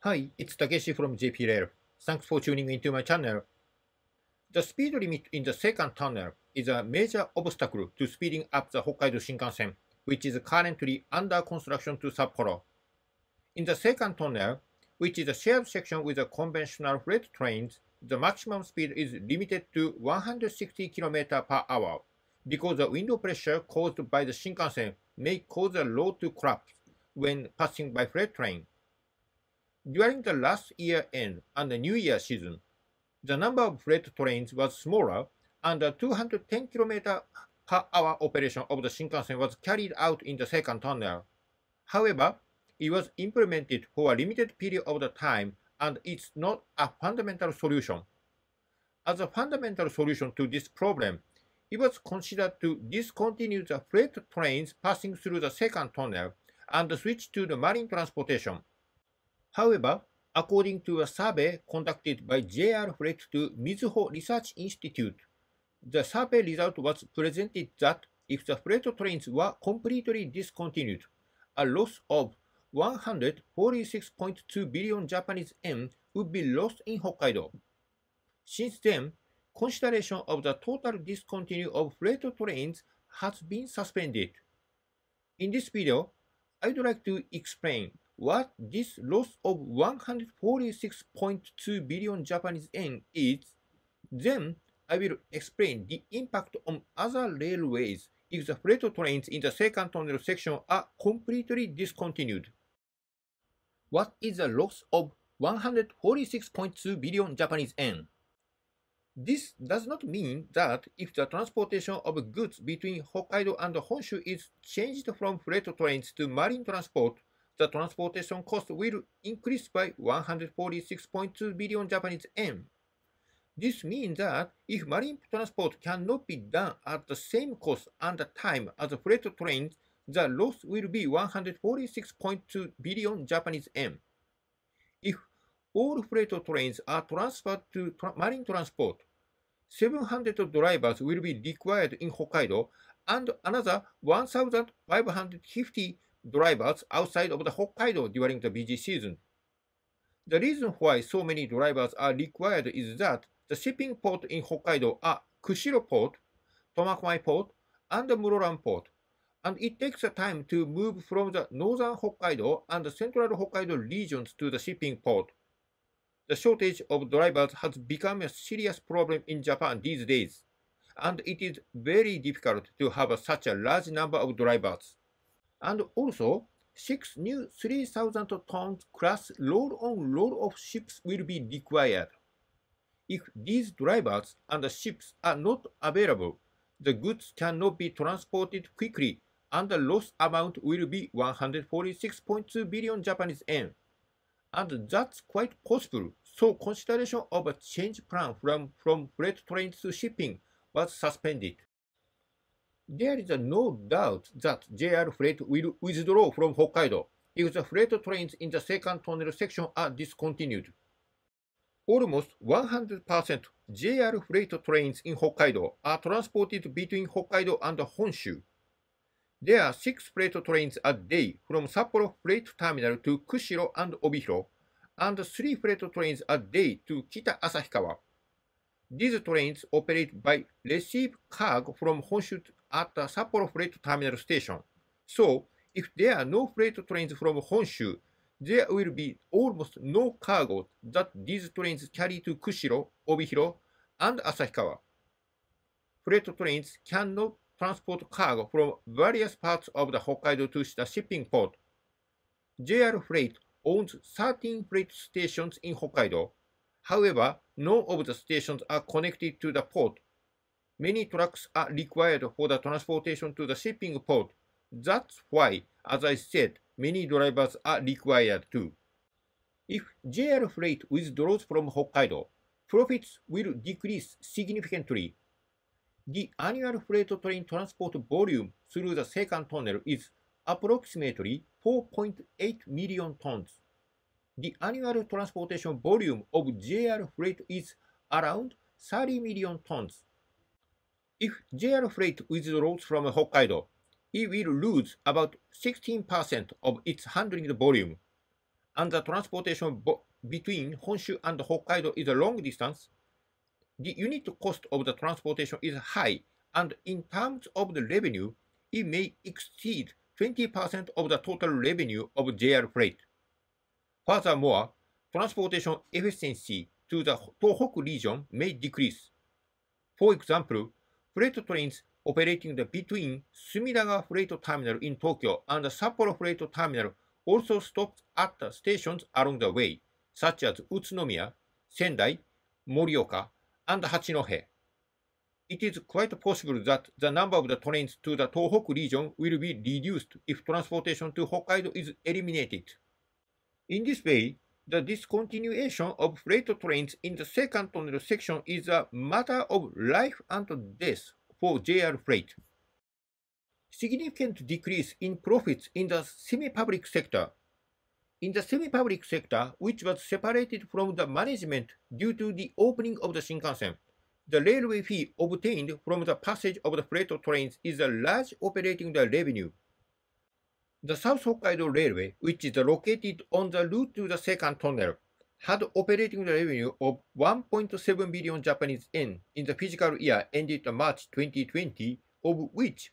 Hi, it's Takeshi from JP Rail. Thanks for tuning into my channel. The speed limit in the second tunnel is a major obstacle to speeding up the Hokkaido Shinkansen, which is currently under construction to Sapporo. In the second tunnel, which is a shared section with the conventional freight trains, the maximum speed is limited to 160 km per hour because the window pressure caused by the Shinkansen may cause the road to collapse when passing by freight train. During the last year-end and the New Year season, the number of freight trains was smaller, and the 210 km per hour operation of the Shinkansen was carried out in the second tunnel. However, it was implemented for a limited period of the time, and it's not a fundamental solution. As a fundamental solution to this problem, it was considered to discontinue the freight trains passing through the second tunnel and switch to the marine transportation. However, according to a survey conducted by JR Freight to Mizuho Research Institute, the survey result was presented that if the freight trains were completely discontinued, a loss of 146.2 billion Japanese yen would be lost in Hokkaido. Since then, consideration of the total discontinuation of freight trains has been suspended. In this video, I would like to explain what this loss of 146.2 billion Japanese yen is. Then I will explain the impact on other railways if the freight trains in the second tunnel section are completely discontinued. What is the loss of 146.2 billion Japanese yen? This does not mean that if the transportation of goods between Hokkaido and Honshu is changed from freight trains to marine transport, the transportation cost will increase by 146.2 billion Japanese yen. This means that if marine transport cannot be done at the same cost and time as freight trains, the loss will be 146.2 billion Japanese yen. If all freight trains are transferred to marine transport, 700 drivers will be required in Hokkaido and another 1,550 drivers outside of the Hokkaido during the busy season. The reason why so many drivers are required is that the shipping port in Hokkaido are Kushiro Port, Tomakomai Port, and Muroran Port, and it takes time to move from the northern Hokkaido and the central Hokkaido regions to the shipping port. The shortage of drivers has become a serious problem in Japan these days, and it is very difficult to have such a large number of drivers. And also, 6 new 3,000 tons class roll-on roll-off ships will be required. If these drivers and the ships are not available, the goods cannot be transported quickly, and the loss amount will be 146.2 billion Japanese yen. And that's quite possible, so consideration of a change plan from freight trains to shipping was suspended. There is no doubt that JR Freight will withdraw from Hokkaido if the freight trains in the second tunnel section are discontinued. Almost 100% JR Freight trains in Hokkaido are transported between Hokkaido and Honshu. There are 6 freight trains a day from Sapporo Freight Terminal to Kushiro and Obihiro, and 3 freight trains a day to Kita Asahikawa. These trains operate by receive cargo from Honshu at the Sapporo Freight Terminal Station. So, if there are no freight trains from Honshu, there will be almost no cargo that these trains carry to Kushiro, Obihiro, and Asahikawa. Freight trains cannot transport cargo from various parts of the Hokkaido to the shipping port. JR Freight owns 13 freight stations in Hokkaido. However, none of the stations are connected to the port. Many trucks are required for the transportation to the shipping port. That's why, as I said, many drivers are required too. If JR Freight withdraws from Hokkaido, profits will decrease significantly. The annual freight train transport volume through the second tunnel is approximately 4.8 million tons. The annual transportation volume of JR Freight is around 30 million tons. If JR Freight withdraws from Hokkaido, it will lose about 16% of its handling volume. and the transportation between Honshu and Hokkaido is a long distance, the unit cost of the transportation is high, and in terms of the revenue, it may exceed 20% of the total revenue of JR freight. Furthermore, transportation efficiency to the Tohoku region may decrease. For example, freight trains operating between Sumidagawa Freight Terminal in Tokyo and the Sapporo Freight Terminal also stop at the stations along the way, such as Utsunomiya, Sendai, Morioka, and Hachinohe. It is quite possible that the number of the trains to the Tohoku region will be reduced if transportation to Hokkaido is eliminated. In this way, the discontinuation of freight trains in the second tunnel section is a matter of life and death for JR Freight. Significant decrease in profits in the semi-public sector. In the semi-public sector, which was separated from the management due to the opening of the Shinkansen, the railway fee obtained from the passage of the freight trains is a large operating revenue. The South Hokkaido Railway, which is located on the route to the second tunnel, had operating revenue of 1.7 billion Japanese yen in the fiscal year ended March 2020, of which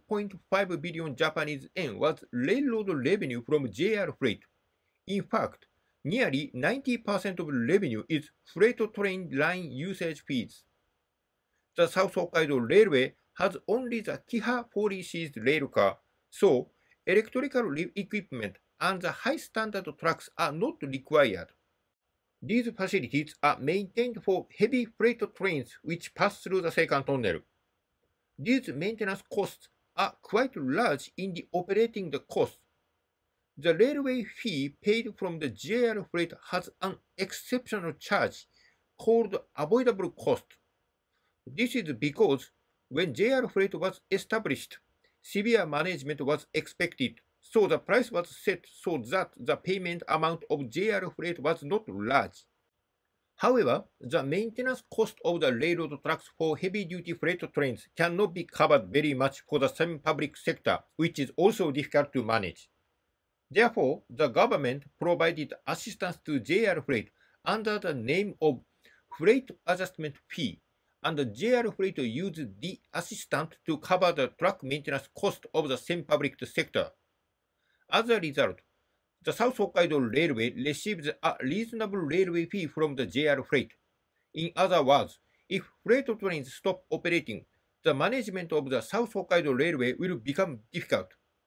1.5 billion Japanese yen was railroad revenue from JR Freight. In fact, nearly 90% of revenue is freight train line usage fees. The South Hokkaido Railway has only the Kiha 40 series rail car, so electrical equipment and the high standard tracks are not required. These facilities are maintained for heavy freight trains which pass through the second tunnel. These maintenance costs are quite large in the operating cost. The railway fee paid from the JR Freight has an exceptional charge called avoidable cost. This is because when JR Freight was established, severe management was expected, so the price was set so that the payment amount of JR Freight was not large. However, the maintenance cost of the railroad tracks for heavy-duty freight trains cannot be covered very much for the semi-public sector, which is also difficult to manage. Therefore, the government provided assistance to JR Freight under the name of Freight Adjustment Fee, and the JR Freight used the assistance to cover the track maintenance cost of the semi-public sector. As a result, the South Hokkaido Railway receives a reasonable railway fee from the JR Freight. In other words, if freight trains stop operating, the management of the South Hokkaido Railway will become difficult.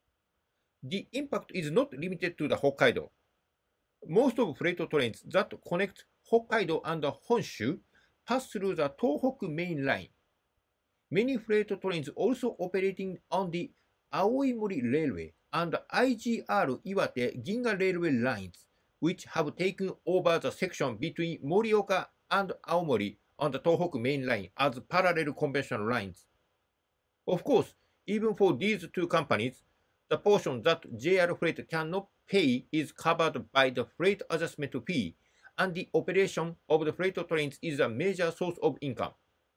The impact is not limited to the Hokkaido. Most of freight trains that connect Hokkaido and Honshu pass through the Tohoku Main Line. Many freight trains also operating on the Aoimori Railway and IGR Iwate Ginga Railway lines, which have taken over the section between Morioka and Aomori on the Tohoku Main Line as parallel conventional lines. Of course, even for these two companies, the portion that JR Freight cannot pay is covered by the freight adjustment fee, and the operation of the freight trains is a major source of income.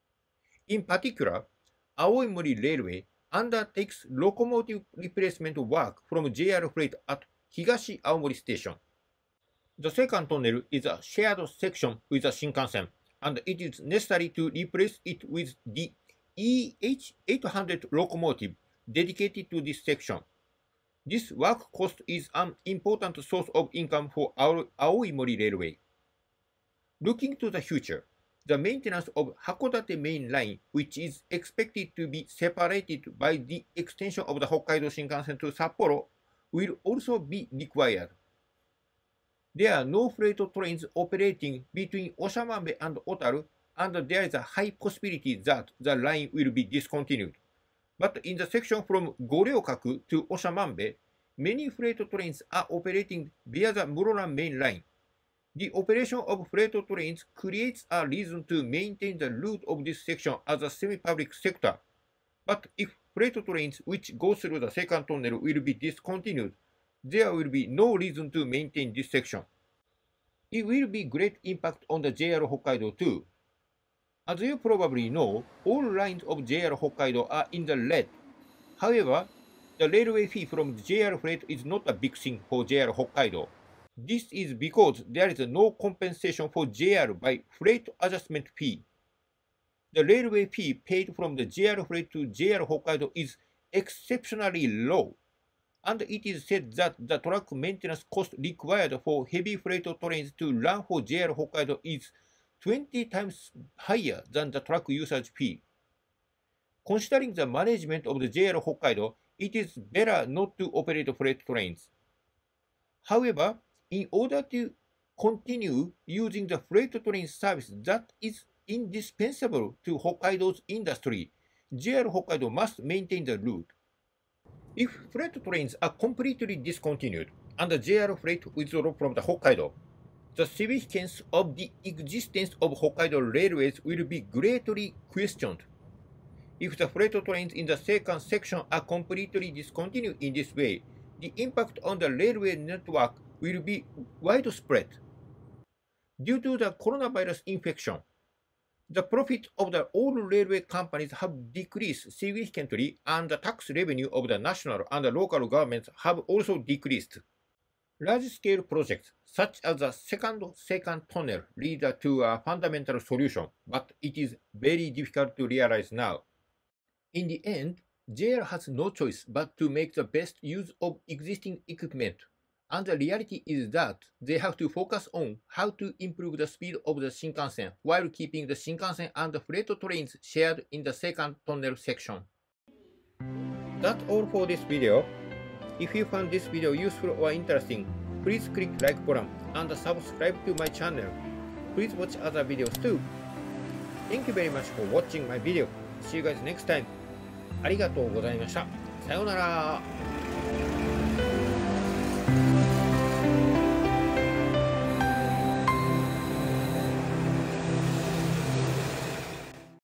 In particular, Aoimori Railway undertakes locomotive replacement work from JR Freight at Higashi Aomori Station. The second tunnel is a shared section with the Shinkansen, and it is necessary to replace it with the EH800 locomotive dedicated to this section. This work cost is an important source of income for Aoimori Railway. Looking to the future, the maintenance of Hakodate Main Line, which is expected to be separated by the extension of the Hokkaido Shinkansen to Sapporo, will also be required. There are no freight trains operating between Osamambe and Otaru, and there is a high possibility that the line will be discontinued. But in the section from Goryeo-kaku to Osamambe, many freight trains are operating via the Muroran Main Line. The operation of freight trains creates a reason to maintain the route of this section as a semi-public sector. But if freight trains which go through the second tunnel will be discontinued, there will be no reason to maintain this section. It will be great impact on the JR Hokkaido too. As you probably know, all lines of JR Hokkaido are in the red. However, the railway fee from the JR Freight is not a big thing for JR Hokkaido. This is because there is no compensation for JR by freight adjustment fee. The railway fee paid from the JR Freight to JR Hokkaido is exceptionally low, and it is said that the track maintenance cost required for heavy freight trains to run for JR Hokkaido is 20 times higher than the track usage fee. Considering the management of the JR Hokkaido, it is better not to operate freight trains. However, in order to continue using the freight train service that is indispensable to Hokkaido's industry, JR Hokkaido must maintain the route. If freight trains are completely discontinued and the JR Freight withdraw from the Hokkaido, the significance of the existence of Hokkaido railways will be greatly questioned. If the freight trains in the second section are completely discontinued in this way, the impact on the railway network will be widespread. Due to the coronavirus infection, the profit of the all railway companies have decreased significantly, and the tax revenue of the national and the local governments have also decreased. Large-scale projects such as the second Seikan Tunnel lead to a fundamental solution, but it is very difficult to realize now. In the end, JR has no choice but to make the best use of existing equipment, and the reality is that they have to focus on how to improve the speed of the Shinkansen while keeping the Shinkansen and the freight trains shared in the second tunnel section. That's all for this video. If you found this video useful or interesting, please click like button and subscribe to my channel. Please watch other videos too. Thank you very much for watching my video. See you guys next time. ありがとうございました。さようなら。